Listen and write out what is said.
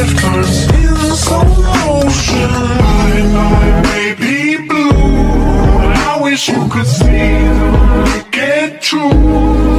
Cause in slow motion my baby blue. I wish you could see them look it true.